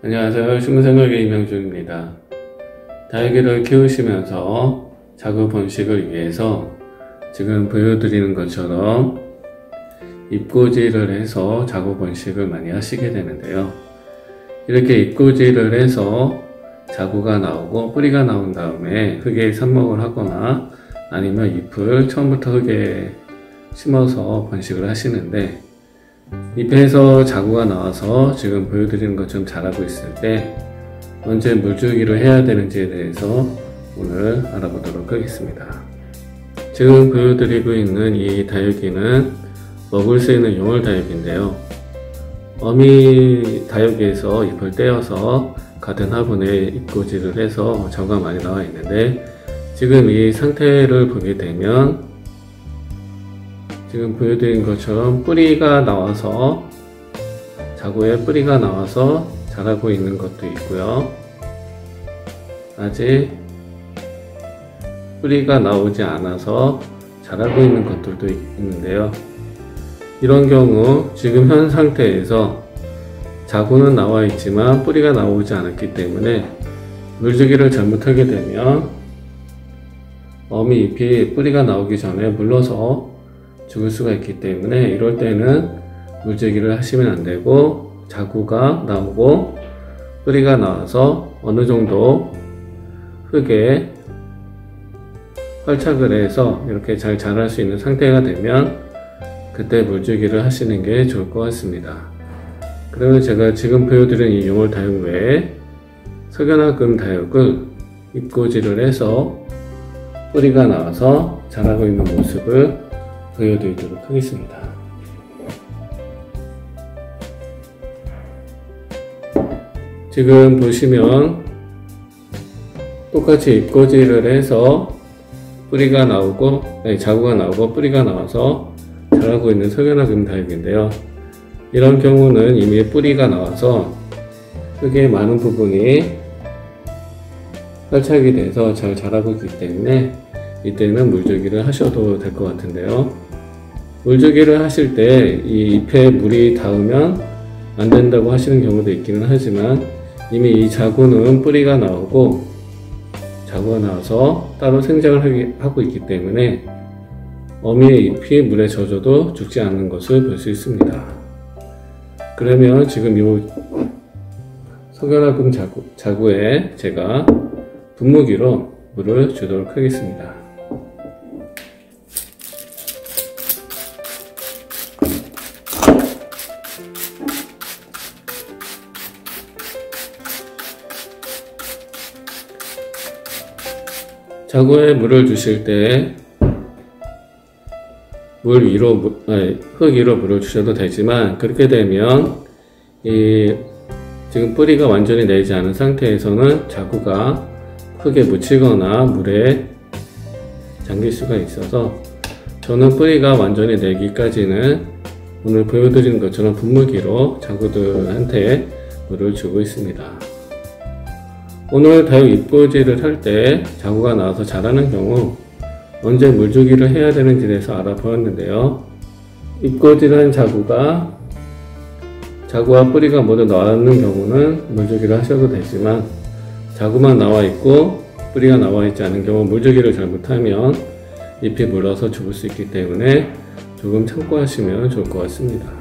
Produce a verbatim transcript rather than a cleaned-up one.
안녕하세요. 식물생활계 이명준입니다. 다육이를 키우시면서 자구 번식을 위해서 지금 보여드리는 것처럼 잎꽂이를 해서 자구 번식을 많이 하시게 되는데요. 이렇게 잎꽂이를 해서 자구가 나오고 뿌리가 나온 다음에 흙에 삽목을 하거나 아니면 잎을 처음부터 흙에 심어서 번식을 하시는데, 잎에서 자구가 나와서 지금 보여드리는 것처럼 자라고 있을 때 언제 물주기를 해야 되는지에 대해서 오늘 알아보도록 하겠습니다. 지금 보여드리고 있는 이 다육이는 먹을 수 있는 용월 다육인데요. 어미 다육이에서 잎을 떼어서 같은 화분에 잎꽂이를 해서 자구가 많이 나와 있는데, 지금 이 상태를 보게 되면 지금 보여드린 것처럼 뿌리가 나와서 자구에 뿌리가 나와서 자라고 있는 것도 있고요. 아직 뿌리가 나오지 않아서 자라고 있는 것들도 있는데요. 이런 경우 지금 현 상태에서 자구는 나와 있지만 뿌리가 나오지 않았기 때문에 물주기를 잘못하게 되면 어미 잎이 뿌리가 나오기 전에 물러서 죽을 수가 있기 때문에, 이럴 때는 물주기를 하시면 안 되고 자구가 나오고 뿌리가 나와서 어느 정도 흙에 활착을 해서 이렇게 잘 자랄 수 있는 상태가 되면 그때 물주기를 하시는 게 좋을 것 같습니다. 그러면 제가 지금 보여드린 이 용월 다육 외에 석연화금 다육을 잎꽂이를 해서 뿌리가 나와서 자라고 있는 모습을 보여드리도록 하겠습니다. 지금 보시면 똑같이 잎꽂이를 해서 뿌리가 나오고, 아니, 자구가 나오고 뿌리가 나와서 자라고 있는 석연화금 다육인데요. 이런 경우는 이미 뿌리가 나와서 흙의 많은 부분이 활착이 돼서 잘 자라고 있기 때문에 이때는 물주기를 하셔도 될 것 같은데요. 물주기를 하실 때 이 잎에 물이 닿으면 안 된다고 하시는 경우도 있기는 하지만, 이미 이 자구는 뿌리가 나오고 자구가 나와서 따로 생장을 하고 있기 때문에 어미의 잎이 물에 젖어도 죽지 않는 것을 볼 수 있습니다. 그러면 지금 이 석연화금 자구, 자구에 제가 분무기로 물을 주도록 하겠습니다. 자구에 물을 주실 때 물 위로, 아니, 흙 위로 물을 주셔도 되지만, 그렇게 되면 이 지금 뿌리가 완전히 내지 않은 상태에서는 자구가 흙에 묻히거나 물에 잠길 수가 있어서, 저는 뿌리가 완전히 내기까지는 오늘 보여드리는 것처럼 분무기로 자구들한테 물을 주고 있습니다. 오늘 다육 잎꽂이를 할 때 자구가 나와서 자라는 경우 언제 물주기를 해야 되는지에 대해서 알아보았는데요. 잎꽂이를 한 자구가 자구와 뿌리가 모두 나왔는 경우는 물주기를 하셔도 되지만, 자구만 나와 있고 뿌리가 나와 있지 않은 경우 물주기를 잘못하면 잎이 물러서 죽을 수 있기 때문에 조금 참고하시면 좋을 것 같습니다.